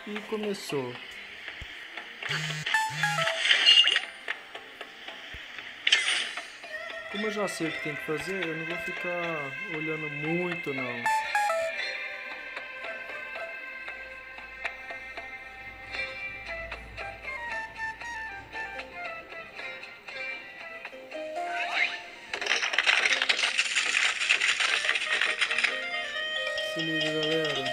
E começou. Como eu já sei o que tem que fazer, eu não vou ficar olhando muito não. Se liga, galera.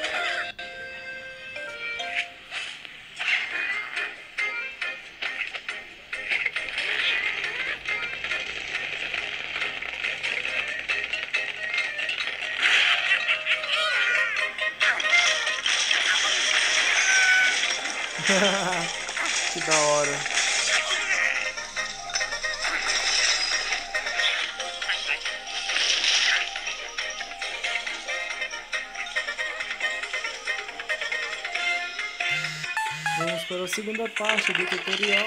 Que da hora. Vamos para a segunda parte do tutorial.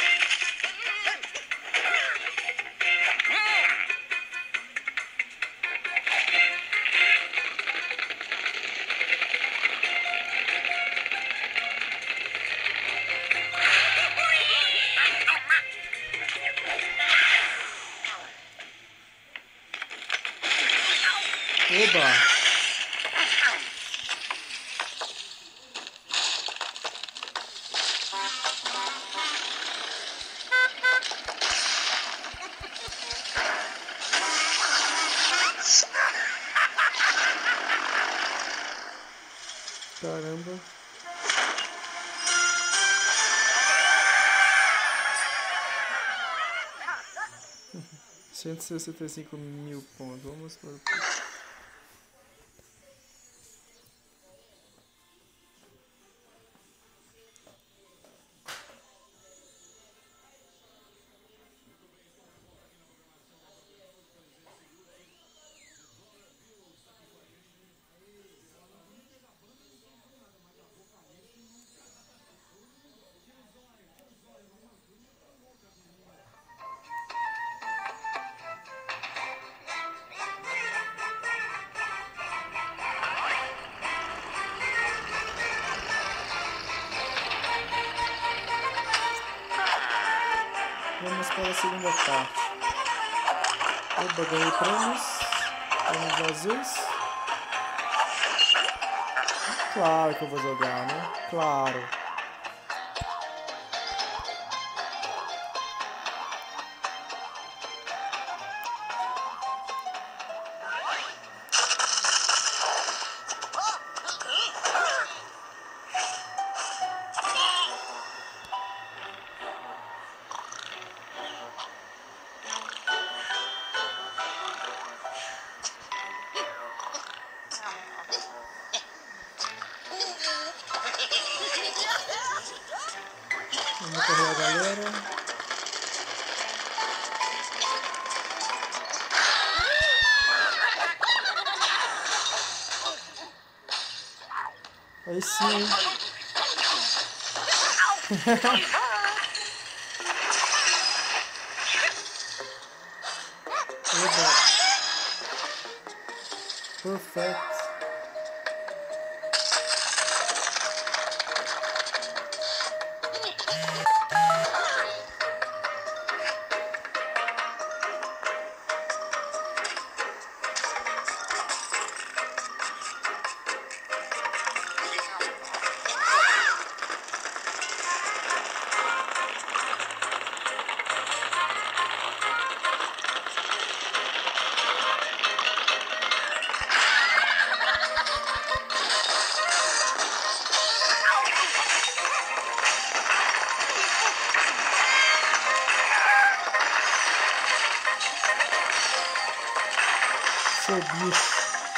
Oba! Caramba! 165.000 pontos. Vamos para o... Vamos para a segunda parte. Oba, ganhei prêmios. Prêmios vazios. Claro que eu vou jogar, né? Claro. Vamos correr a galera. Aí sim. Oba. Perfect. Seu bicho.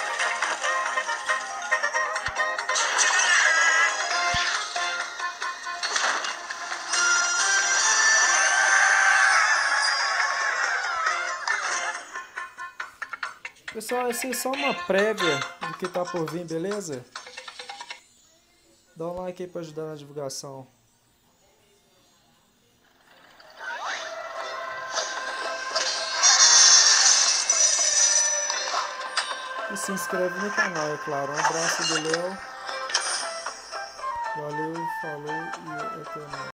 Pessoal, essa é só uma prévia do que tá por vir, beleza? Dá um like aí pra ajudar na divulgação. E se inscreve no canal, é claro. Um abraço do Léo. falou e até mais.